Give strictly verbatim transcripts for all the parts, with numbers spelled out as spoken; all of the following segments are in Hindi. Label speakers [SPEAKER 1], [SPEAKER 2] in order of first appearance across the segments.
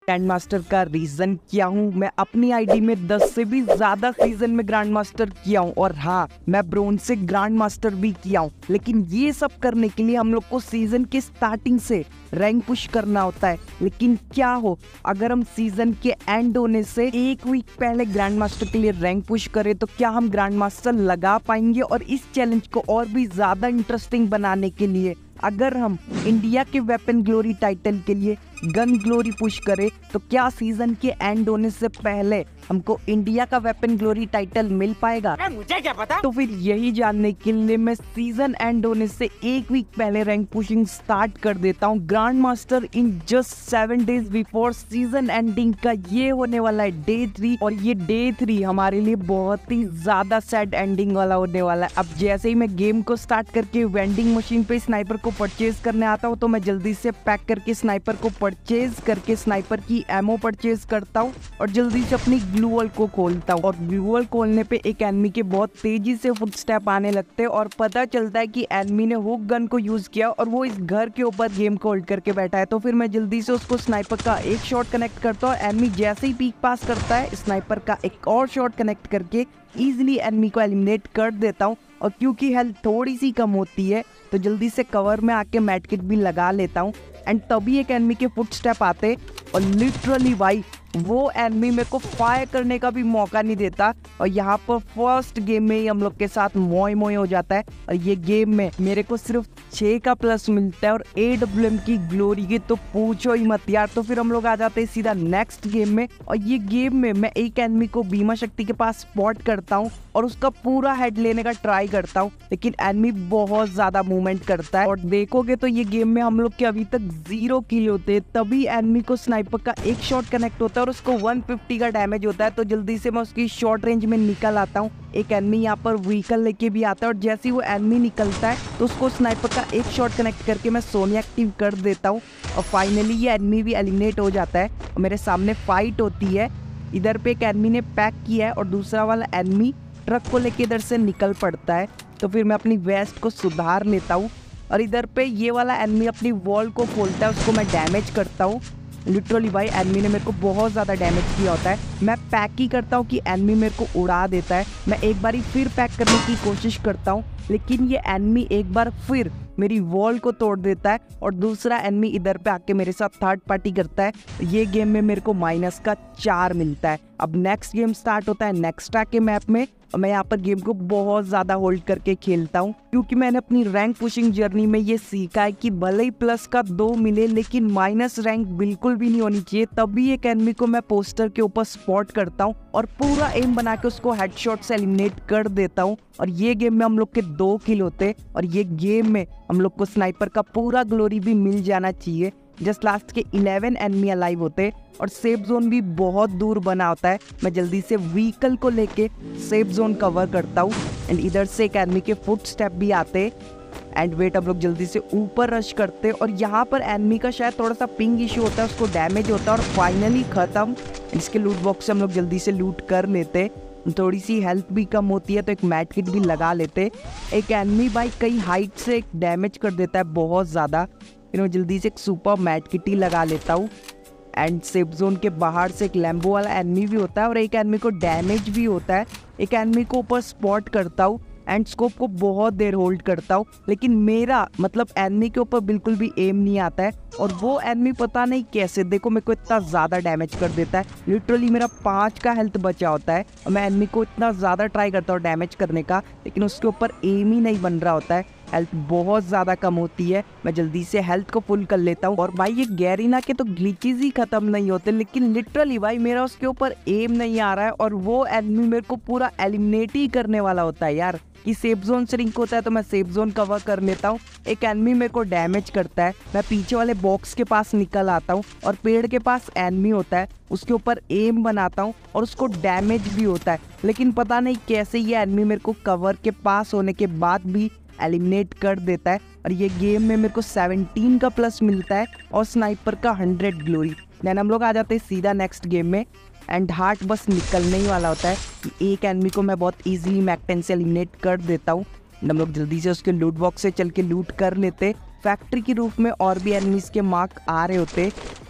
[SPEAKER 1] ग्रैंड मास्टर का रीजन क्या हूँ। मैं अपनी आईडी में दस से भी ज्यादा सीजन में ग्रैंड मास्टर किया हूँ और हाँ, मैं ब्रोंज से ग्रैंड मास्टर भी किया हूँ। लेकिन ये सब करने के लिए हम लोग को सीजन के स्टार्टिंग से रैंक पुश करना होता है। लेकिन क्या हो अगर हम सीजन के एंड होने से एक वीक पहले ग्रैंड मास्टर के लिए रैंक पुश करें, तो क्या हम ग्रैंड मास्टर लगा पाएंगे। और इस चैलेंज को और भी ज्यादा इंटरेस्टिंग बनाने के लिए अगर हम इंडिया के वेपन ग्लोरी टाइटल के लिए गन ग्लोरी पुश करें, तो क्या सीजन के एंड होने से पहले हमको इंडिया का वेपन ग्लोरी टाइटल मिल पाएगा?
[SPEAKER 2] मुझे क्या पता।
[SPEAKER 1] तो फिर यही जानने के लिए मैं सीजन एंड होने से एक वीक पहले रैंक पुशिंग स्टार्ट कर देता हूँ। Grand master in just seven days before season ending का ये होने वाला है डे थ्री। और ये डे थ्री हमारे लिए बहुत ही ज्यादा सैड एंडिंग वाला होने वाला है। अब जैसे ही मैं गेम को स्टार्ट करके वेंडिंग मशीन पे स्नाइपर को परचेज करने आता हूँ, तो मैं जल्दी से पैक करके स्नाइपर को परचेज करके स्नाइपर की एमओ परचेज करता हूँ और जल्दी से अपनी ग्लू वॉल को खोलता हूँ। और ग्लू वॉल खोलने पे एक एनिमी के बहुत तेजी से फुटस्टेप आने लगते हैं और पता चलता है कि एनिमी ने हुक गन को यूज किया और वो इस घर के ऊपर गेम को होल्ड करके बैठा है। तो फिर मैं जल्दी से उसको स्नाइपर का एक शॉट कनेक्ट करता हूँ। एनिमी जैसे ही पीक पास करता है, स्नाइपर का एक और शॉट कनेक्ट करके इजिली एनिमी को एलिमिनेट कर देता हूँ। और क्योंकि हेल्थ थोड़ी सी कम होती है, तो जल्दी से कवर में आके मेडकिट भी लगा लेता हूँ। एंड तभी एक एनिमी के फुटस्टेप आते और लिटरली भाई वो एनिमी मेरे को फायर करने का भी मौका नहीं देता। और यहाँ पर फर्स्ट गेम में ही हम लोग के साथ मोय मोय हो जाता है। और ये गेम में मेरे को सिर्फ छः का प्लस मिलता है और ए डब्ल्यू एम की ग्लोरी की तो पूछो ही मत यार। तो फिर हम लोग आ जाते हैं सीधा नेक्स्ट गेम में। और ये गेम में मैं एक एनिमी को बीमा शक्ति के पास स्पॉट करता हूँ और उसका पूरा हेड लेने का ट्राई करता हूँ, लेकिन एनिमी बहुत ज्यादा मूवमेंट करता है। और देखोगे तो ये गेम में हम लोग के अभी तक जीरो किल होते हैं। तभी एनिमी को स्नाइपर का एक शॉट कनेक्ट होता है और उसको वन फिफ्टी का डैमेज होता है। तो जल्दी से मैं उसकी शॉर्ट रेंज में निकल आता हूँ। एक एनिमी यहाँ पर व्हीकल लेके भी आता है और जैसे ही वो एनिमी निकलता है तो उसको स्नाइपर का एक शॉट कनेक्ट करके मैं सोनी एक्टिव कर देता हूँ। और फाइनली ये एनिमी भी एलिमिनेट हो जाता है और मेरे सामने फाइट होती है। इधर पे एक एनिमी ने पैक किया है और दूसरा वाला एनिमी ट्रक को लेके इधर से निकल पड़ता है। तो फिर मैं अपनी वेस्ट को सुधार लेता हूँ और इधर पे ये वाला एनिमी अपनी वॉल को खोलता है, उसको मैं डैमेज करता हूँ। लिटरली भाई एनिमी ने मेरे को बहुत ज़्यादा डैमेज किया होता है। मैं पैक ही करता हूँ कि एनिमी मेरे को उड़ा देता है। मैं एक बारी फिर पैक करने की कोशिश करता हूँ, लेकिन ये एनिमी एक बार फिर मेरी वॉल को तोड़ देता है और दूसरा एनिमी इधर पे आके मेरे साथ थर्ड पार्टी करता है। ये गेम में मेरे को माइनस का चार मिलता है। अब नेक्स्ट गेम स्टार्ट होता है नेक्स्ट्रा के मैप में और मैं यहाँ पर गेम को बहुत ज़्यादा होल्ड करके खेलता हूँ, क्योंकि मैंने अपनी रैंक पुशिंग जर्नी में ये सीखा है कि भले ही प्लस का दो मिले लेकिन माइनस रैंक बिल्कुल भी नहीं होनी चाहिए। तभी एक एनिमी को मैं पोस्टर के ऊपर स्पॉट करता हूँ और पूरा एम बना के उसको हेडशॉट से एलिमिनेट कर देता हूँ। और ये गेम में हम लोग के दो किल होते और ये गेम में हम लोग को स्नाइपर का पूरा ग्लोरी भी मिल जाना चाहिए। जस्ट लास्ट के इलेवन एनिमी अलाइव होते और सेफ जोन भी बहुत दूर बना होता है। मैं जल्दी से व्हीकल को लेके सेफ जोन कवर करता हूँ एंड इधर से एक एनिमी के फुट स्टेप भी आते एंड वेट हम लोग जल्दी से ऊपर रश करते और यहाँ पर एनिमी का शायद थोड़ा सा पिंग इशू होता है, उसको डैमेज होता है और फाइनली खत्म। इसके लूट बॉक्स से हम लोग जल्दी से लूट कर लेते। थोड़ी सी हेल्थ भी कम होती है तो एक मैट किट भी लगा लेते। एक एनिमी भाई कई हाइट से एक डैमेज कर देता है बहुत ज़्यादा, फिर मैं जल्दी से एक सुपर मैट किट ही लगा लेता हूँ। एंड सेफ जोन के बाहर से एक लैम्बो वाला एनिमी भी होता है और एक एनिमी को डैमेज भी होता है। एक एनिमी को ऊपर स्पॉट करता हूँ एंड स्कोप को बहुत देर होल्ड करता हूँ, लेकिन मेरा मतलब एनिमी के ऊपर बिल्कुल भी एम नहीं आता है और वो एनिमी पता नहीं कैसे देखो मेरे को इतना ज़्यादा डैमेज कर देता है। लिटरली मेरा पाँच का हेल्थ बचा होता है और मैं एनिमी को इतना ज़्यादा ट्राई करता हूँ डैमेज करने का, लेकिन उसके ऊपर एम ही नहीं बन रहा होता है। हेल्थ बहुत ज़्यादा कम होती है। मैं जल्दी से हेल्थ को फुल कर लेता हूँ और भाई ये गैरीना के तो ग्लिचेस ही खत्म नहीं होते, लेकिन लिटरली भाई मेरा उसके ऊपर एम नहीं आ रहा है और वो एनिमी मेरे को पूरा एलिमिनेट ही करने वाला होता है यार। कि सेफ जोन श्रिंक होता है तो मैं सेफ जोन कवर कर लेता हूँ। एक एनिमी मेरे को डैमेज करता है, मैं पीछे वाले बॉक्स के पास निकल आता हूँ और पेड़ के पास एनिमी होता है, उसके ऊपर एम बनाता हूँ और उसको डैमेज भी होता है, लेकिन पता नहीं कैसे ये एनिमी मेरे को कवर के पास होने के बाद भी एलिमिनेट कर देता है। और ये गेम में मेरे को सेवनटीन का प्लस मिलता है और स्नाइपर का हंड्रेड ग्लोरी। देन हम लोग आ जाते हैं सीधा नेक्स्ट गेम में एंड हार्ट बस निकलने ही वाला होता है कि एक एनिमी को मैं बहुत इजीली मैक टेन से एलिमिनेट कर देता हूँ। हम लोग जल्दी से उसके लूट बॉक्स से चल के लूट कर लेते। फैक्ट्री की रूफ में और भी एनिमीज के मार्क आ रहे होते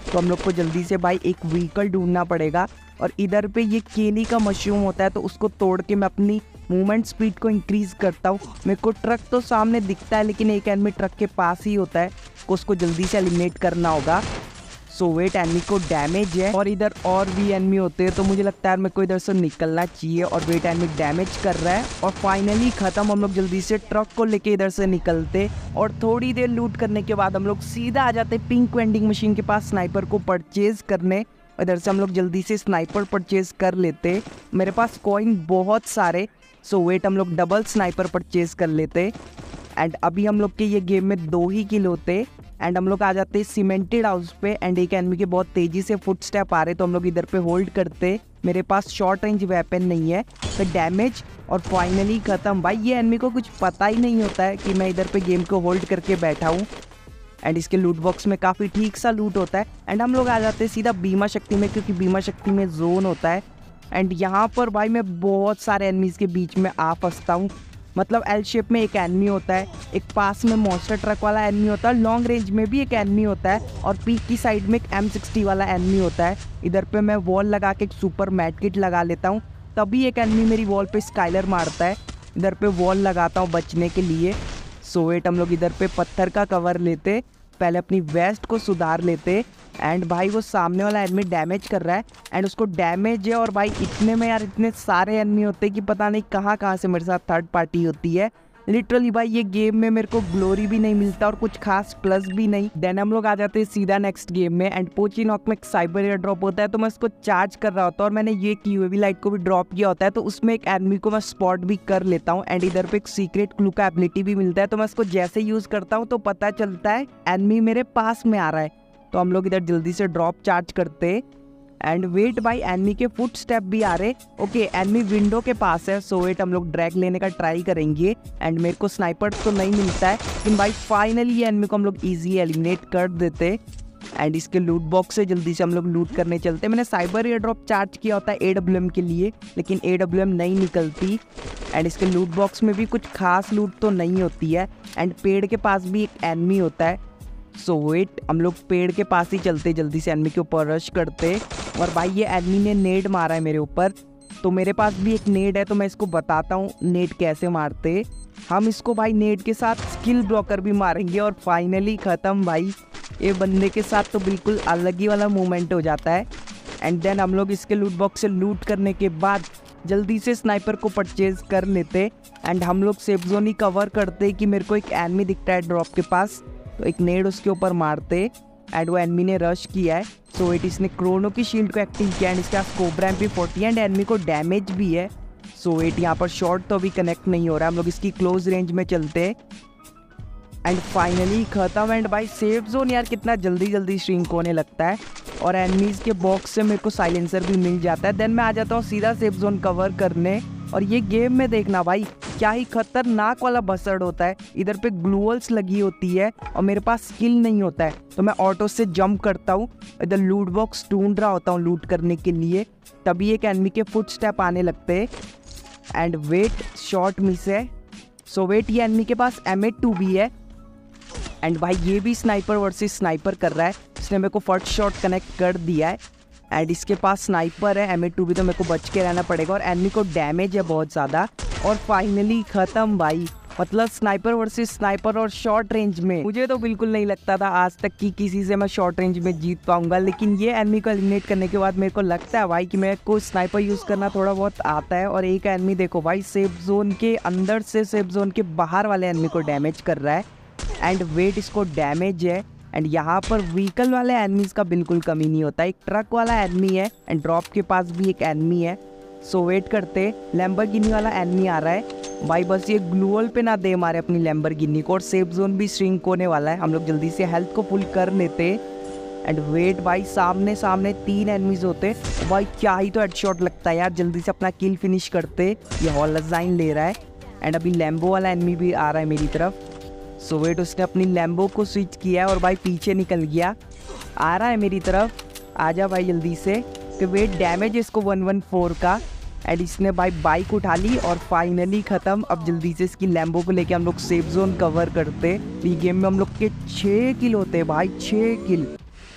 [SPEAKER 1] तो हम लोग को जल्दी से भाई एक व्हीकल ढूंढना पड़ेगा। और इधर पे ये केली का मशरूम होता है, तो उसको तोड़ के मैं अपनी मूवमेंट स्पीड को इंक्रीज करता हूँ। मेरे को ट्रक तो सामने दिखता है, लेकिन एक एनिमी ट्रक के पास ही होता है, तो उसको जल्दी से एलिमिनेट करना होगा। सो वेट, एनिमी को डैमेज है और इधर और भी एनिमी होते हैं, तो मुझे लगता है मेरे को इधर से निकलना चाहिए। और वेट, एनिमी डैमेज कर रहा है और फाइनली खत्म। हम लोग जल्दी से ट्रक को लेके इधर से निकलते और थोड़ी देर लूट करने के बाद हम लोग सीधा आ जाते पिंक वेंडिंग मशीन के पास स्नाइपर को परचेज करने। इधर से हम लोग जल्दी से स्नाइपर परचेज कर लेते। मेरे पास कॉइन बहुत सारे। सो वेट, हम लोग डबल स्नाइपर परचेज कर लेते। एंड अभी हम लोग के ये गेम में दो ही किल होते। एंड हम लोग आ जाते सीमेंटेड हाउस पे एंड एक एनिमी के बहुत तेजी से फुटस्टेप आ रहे, तो हम लोग इधर पे होल्ड करते। मेरे पास शॉर्ट रेंज वेपन नहीं है, तो डैमेज और फाइनली खत्म। भाई ये एनिमी को कुछ पता ही नहीं होता है कि मैं इधर पे गेम को होल्ड करके बैठा हूँ। एंड इसके लूट बॉक्स में काफ़ी ठीक सा लूट होता है। एंड हम लोग आ जाते हैं सीधा बीमा शक्ति में, क्योंकि बीमा शक्ति में जोन होता है। एंड यहाँ पर भाई मैं बहुत सारे एनिमीज़ के बीच में आ फंसता हूँ। मतलब एल शेप में एक एनिमी होता है, एक पास में मॉन्स्टर ट्रक वाला एनिमी होता है, लॉन्ग रेंज में भी एक एनिमी होता है और पीक की साइड में एक एम सिक्सटी वाला एनिमी होता है। इधर पे मैं वॉल लगा के एक सुपर मैट किट लगा लेता हूँ, तभी एक एनिमी मेरी वॉल पे स्काइलर मारता है। इधर पे वॉल लगाता हूँ बचने के लिए। सो वेट, हम लोग इधर पे पत्थर का कवर लेते, पहले अपनी वेस्ट को सुधार लेते। एंड भाई वो सामने वाला एनिमी डैमेज कर रहा है एंड उसको डैमेज है। और भाई इतने में यार इतने सारे एनिमी होते हैं कि पता नहीं कहाँ कहाँ से मेरे साथ थर्ड पार्टी होती है। लिटरली भाई ये गेम में मेरे को ग्लोरी भी नहीं मिलता और कुछ खास प्लस भी नहीं। देन हम लोग आ जाते हैं सीधा नेक्स्ट गेम में एंड पोचिनॉक में एक साइबर एयर ड्रॉप होता है, तो मैं उसको चार्ज कर रहा होता हूँ और मैंने ये यूएवी लाइट को भी ड्रॉप किया होता है, तो उसमें एक एनिमी को मैं स्पॉट भी कर लेता हूँ। एंड इधर पे एक सीक्रेट क्लू का एबिलिटी भी मिलता है, तो मैं उसको जैसे यूज करता हूँ तो पता चलता है एनिमी मेरे पास में आ रहा है। तो हम लोग इधर जल्दी से ड्रॉप चार्ज करते। एंड वेट भाई, एनिमी के फुट स्टेप भी आ रहे। ओके, एनिमी विंडो के पास है। सो वेट, हम लोग ड्रैग लेने का ट्राई करेंगे। एंड मेरे को स्नाइपर तो नहीं मिलता है, लेकिन भाई फाइनली एनिमी को हम लोग इजी एलिमिनेट कर देते। एंड इसके लूट बॉक्स से जल्दी से हम लोग लूट करने चलते। मैंने साइबर एयर ड्रॉप चार्ज किया होता है ए डब्ल्यू एम के लिए, लेकिन ए डब्ल्यू एम नहीं निकलती। एंड इसके लूट बॉक्स में भी कुछ खास लूट तो नहीं होती है। एंड पेड़ के पास भी एक एनिमी होता है। सो वेट, हम लोग पेड़ के पास ही चलते, जल्दी से एनिमी के ऊपर रश करते। और भाई ये एनिमी ने नेड मारा है मेरे ऊपर, तो मेरे पास भी एक नेड है, तो मैं इसको बताता हूँ नेड कैसे मारते। हम इसको भाई नेड के साथ स्किल ब्लॉकर भी मारेंगे और फाइनली ख़त्म। भाई ये बंदे के साथ तो बिल्कुल अलग ही वाला मूवमेंट हो जाता है। एंड देन हम लोग इसके लूट बॉक्स से लूट करने के बाद जल्दी से स्नाइपर को परचेज कर लेते। एंड हम लोग सेफ जोन ही कवर करते कि मेरे को एक एनिमी दिखता है ड्रॉप के पास, तो एक नेड उसके ऊपर मारते। एंड वो एनिमी ने रश किया है। सो इट इसने क्रोनो की शील्ड को एक्टिव किया एंड इसके पास Cobra M P forty and enemy को डैमेज भी है। सो एट यहाँ पर शॉट तो अभी कनेक्ट नहीं हो रहा है, हम लोग इसकी क्लोज रेंज में चलते। एंड फाइनली खत्म। एंड भाई सेफ जोन यार कितना जल्दी जल्दी श्रिंक होने लगता है और एनिमीज के बॉक्स से मेरे को साइलेंसर भी मिल जाता है। देन मैं आ जाता हूँ सीधा सेफ जोन कवर करने। और ये गेम में देखना भाई क्या ही खतरनाक वाला बसड़ होता है। इधर पे ग्लूअल्स लगी होती है और मेरे पास स्किल नहीं होता है, तो मैं ऑटो से जंप करता हूँ। इधर लूट बॉक्स ढूंढ रहा होता हूँ लूट करने के लिए, तभी एक एनिमी के फुट स्टेप आने लगते हैं। एंड वेट, शॉट मिस है। सो वेट, ये एनिमी के पास एम एट टू भी है। एंड भाई ये भी स्नाइपर वर्सेस स्नाइपर कर रहा है, इसने मेरे को फर्स्ट शॉट कनेक्ट कर दिया है। एंड इसके पास स्नाइपर है, एम ए टू भी, तो मेरे को बच के रहना पड़ेगा और एनिमी को डैमेज है बहुत ज़्यादा। और फाइनली ख़त्म भाई, मतलब स्नाइपर वर्सेस स्नाइपर और शॉर्ट रेंज में। मुझे तो बिल्कुल नहीं लगता था आज तक कि किसी से मैं शॉर्ट रेंज में जीत पाऊंगा, लेकिन ये एनिमी को एलिमिनेट करने के बाद मेरे को लगता है भाई कि मेरे को स्नाइपर यूज़ करना थोड़ा बहुत आता है। और एक एनिमी देखो भाई सेफ जोन के अंदर से सेफ जोन के बाहर वाले एनिमी को डैमेज कर रहा है। एंड वेट, इसको डैमेज है। एंड यहाँ पर व्हीकल वाले एनिमीज का बिल्कुल कमी नहीं होता, एक ट्रक वाला एनिमी है एंड ड्रॉप के पास भी एक एनिमी है। सो वेट करते, लैम्बोर्गिनी वाला एनिमी आ रहा है भाई, बस ये ग्लूअल पे ना दे मारे अपनी लैम्बोर्गिनी को। और सेफ जोन भी श्रिंक होने वाला है, हम लोग जल्दी से हेल्थ को फुल कर लेते। एंड वेट भाई, सामने सामने तीन एनिमीज होते भाई, क्या ही तो हेडशॉट लगता है यार। जल्दी से अपना किल फिनिश करते, ये हॉलजाइन ले रहा है। एंड अभी लैम्बो वाला एनिमी भी आ रहा है मेरी तरफ। सो वेट, उसने अपनी लैम्बो को स्विच किया है और भाई पीछे निकल गया, आ रहा है मेरी तरफ। आजा भाई जल्दी से। तो वेट, डैमेज इसको वन वन फोर का। एंड इसने भाई बाइक उठा ली और फाइनली ख़त्म। अब जल्दी से इसकी लैम्बो को लेके हम लोग सेफ जोन कवर करते। ये गेम में हम लोग के छः किल होते हैं भाई, छः किल।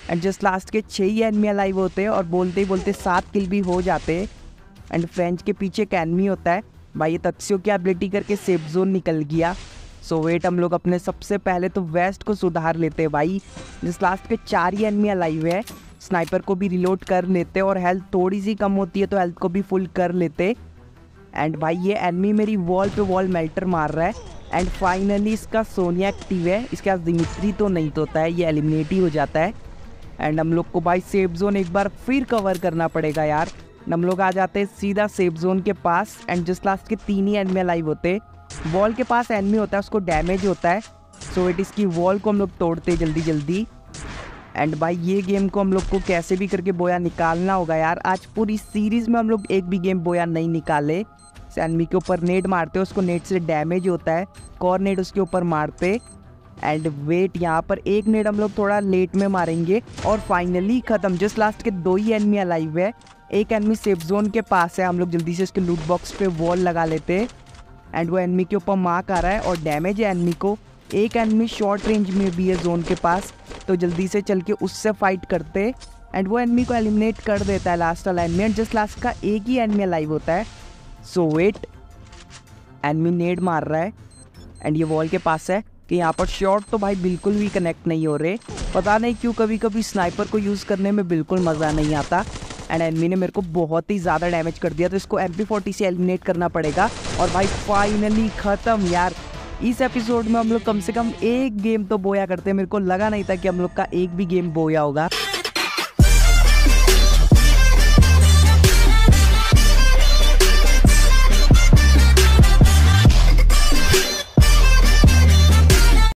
[SPEAKER 1] एंड जस्ट लास्ट के छः ही एनमी अलाइव होते हैं और बोलते ही बोलते सात किल भी हो जाते हैं। एंड फ्रेंच के पीछे एक एनमी होता है भाई, ये तक्सियो की एबिलिटी करके सेफ जोन निकल गया। सो वेट, हम लोग अपने सबसे पहले तो वेस्ट को सुधार लेते हैं भाई। जस्ट लास्ट के चार ही एनमी अलाइव है, स्नाइपर को भी रिलोड कर लेते और हेल्थ थोड़ी सी कम होती है तो हेल्थ को भी फुल कर लेते। एंड भाई ये एनमी मेरी वॉल पे वॉल मेल्टर मार रहा है। एंड फाइनली इसका सोनिया एक्टिव है, इसके पास दिमित्री तो नहीं तो होता है, ये एलिमिनेट ही हो जाता है। एंड हम लोग को भाई सेफ जोन एक बार फिर कवर करना पड़ेगा यार। हम लोग आ जाते हैं सीधा सेफ जोन के पास। एंड जस्ट लास्ट के तीन ही एनमी लाइव होते, वॉल के पास एनमी होता है, उसको डैमेज होता है। सो इट इसकी वॉल को हम लोग तोड़ते जल्दी जल्दी। एंड भाई ये गेम को हम लोग को कैसे भी करके बोया निकालना होगा यार। आज पूरी सीरीज़ में हम लोग एक भी गेम बोया नहीं निकाले। एनमी के ऊपर नेट मारते, उसको नेट से डैमेज होता है, कॉर नेट उसके ऊपर मारते। एंड वेट, यहाँ पर एक नेट हम लोग थोड़ा लेट में मारेंगे और फाइनली ख़त्म। जस्ट लास्ट के दो ही एनमी अलाइव है, एक एनमी सेफ जोन के पास है। हम लोग जल्दी से इसके लूट बॉक्स पे वॉल लगा लेते। एंड वो एनमी के ऊपर मार्क आ रहा है और डैमेज है एनमी को। एक एनमी शॉर्ट रेंज में भी है जोन के पास, तो जल्दी से चल के उससे फाइट करते। एंड वो एनमी को एलिमिनेट कर देता है लास्ट वाला एनमी। एंड जस्ट लास्ट का एक ही एनमी लाइव होता है। सो वेट, एनमी नेड मार रहा है एंड ये वॉल के पास है कि यहाँ पर शॉट तो भाई बिल्कुल भी कनेक्ट नहीं हो रहे। पता नहीं क्यों कभी कभी स्नाइपर को यूज़ करने में बिल्कुल मज़ा नहीं आता। एंड एनमी ने मेरे को बहुत ही ज़्यादा डैमेज कर दिया, तो इसको एम पी फोर्टी से एलिमिनेट करना पड़ेगा। और भाई फाइनली ख़त्म यार। इस एपिसोड में हम लोग कम से कम एक गेम तो बोया करते हैं, मेरे को लगा नहीं था कि हम लोग का एक भी गेम बोया होगा।